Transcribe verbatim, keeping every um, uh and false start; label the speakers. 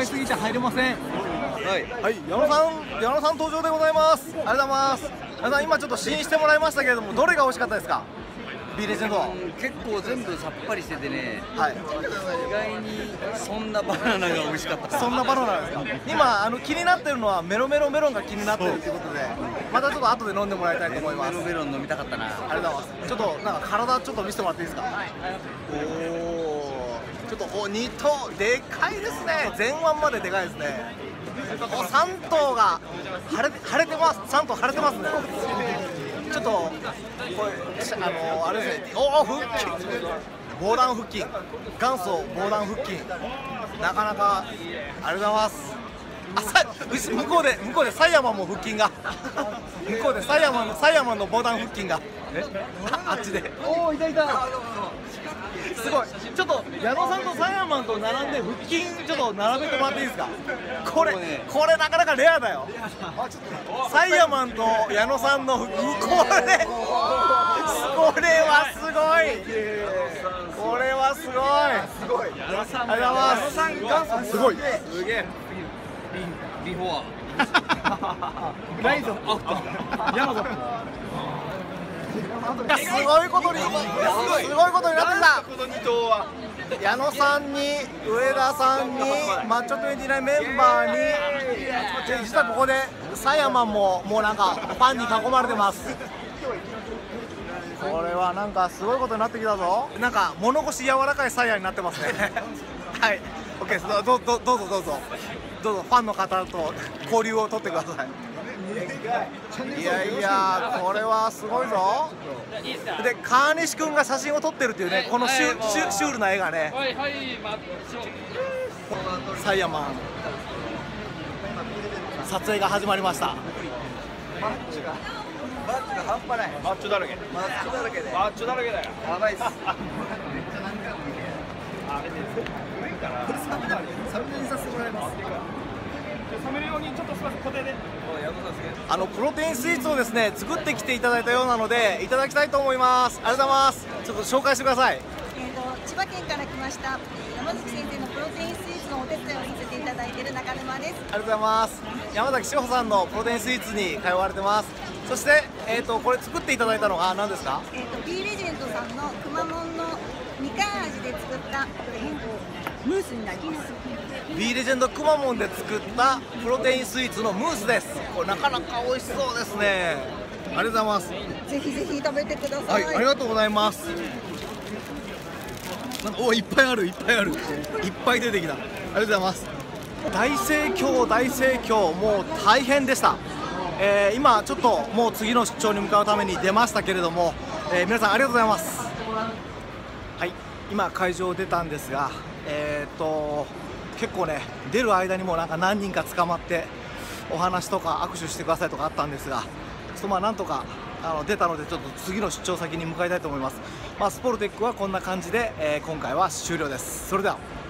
Speaker 1: いすぎて入れません。
Speaker 2: はい、はい、矢野さん、矢野さん登場でございます。ありがとうございます。矢野さん、今ちょっと試飲してもらいましたけれども、どれが美味しかったですか。ビーレジェンド。
Speaker 3: 結構全部さっぱりしててね、
Speaker 2: はい、
Speaker 3: 意外にそんなバナナが美味しかった。
Speaker 2: そんなバナナですか。今あの気になってるのはメロメロメロンが気になってるということで、またちょっと後で飲んでもらいたいと思います。
Speaker 3: メロメロン飲みたかったな。
Speaker 2: ありがとうございます。ちょっとなんか体ちょっと見せてもらっていいですか。おお、ちょっとおに頭でかいですね。前腕まででかいですね。おさん頭が腫れ腫れてます。さん頭腫れてますね。ちょっとこれあのあれですね。おお、腹筋、防弾腹筋、元祖防弾腹筋、なかなかありがとうございます。あ、さ向こうで向こうでサイヤマンも腹筋が向こうでサイヤマンのサイヤマンの防弾腹筋があっちで。おお、いたいた。すごい。ちょっと矢野さんとサイヤマンと並んで腹筋ちょっと並べてもらっていいですか。これこれなかなかレアだよ。サイヤマンと矢野さんの腹筋、これこれはすごい。これはすごい。すごい。ありがとうございます。すごい。
Speaker 3: すげえ。ビフォー。
Speaker 2: ライズアフター。ヤマザ。すごいことにすごいことになってきた。
Speaker 1: このに頭は
Speaker 2: 矢野さんに上田さんにマッチョにじゅうきゅうメンバーに、実はここでサイヤマンももうなんかファンに囲まれてます。これはなんかすごいことになってきたぞ。なんか物腰柔らかいサイヤになってますね。はい、オッケーです。どうぞどうぞどうぞどうぞファンの方と交流を取ってください。いやいや、これはすごいぞ。で、川西君が写真を撮ってるっていうね、このシュシュシュールな絵がね。サイヤマン撮影が始まりました。
Speaker 3: マッチがマッチが半端ない。
Speaker 1: マッチョだらけ。
Speaker 3: マッチョだらけで。
Speaker 1: マッチョだらけだよ。
Speaker 3: やばいっす。
Speaker 1: あれです。古いから。これサムネサムネにさせてもらいます。サムネ用にちょっとすみません、固定で。
Speaker 2: あのプロテインスイーツをですね作ってきていただいたようなのでいただきたいと思います。ありがとうございます。ちょっと紹介してください。
Speaker 4: えーと千葉県から来ました、山崎先生のプロテインスイーツのお手伝いをさせていただいている中沼です。
Speaker 2: ありがとうございます。山崎志保さんのプロテインスイーツに通われてます。そしてえっ、ー、とこれ作っていただいたのが何ですか。
Speaker 4: えっ、ー、と B レジェンドさんのくまモンのみかん味で作ったムースになります。
Speaker 2: B レジェンドくまモンで作ったプロテインスイーツのムースです。これなかなか美味しそうですね。ありがとうございます。
Speaker 4: ぜひぜひ食べてください。
Speaker 2: はい、ありがとうございます。なんかおいっぱいあるいっぱいあるいっぱい出てきた。ありがとうございます。大盛況大盛況、もう大変でした。えー、今ちょっともう次の出張に向かうために出ましたけれども、えー、皆さんありがとうございます。はい、今会場出たんですが、えー、っと結構ね出る間にもなんか何人か捕まってお話とか握手してくださいとかあったんですが、ちょっとまあなんとかあの出たのでちょっと次の出張先に向かいたいと思います。まあ、スポルテックはこんな感じで、えー、今回は終了です。それでは。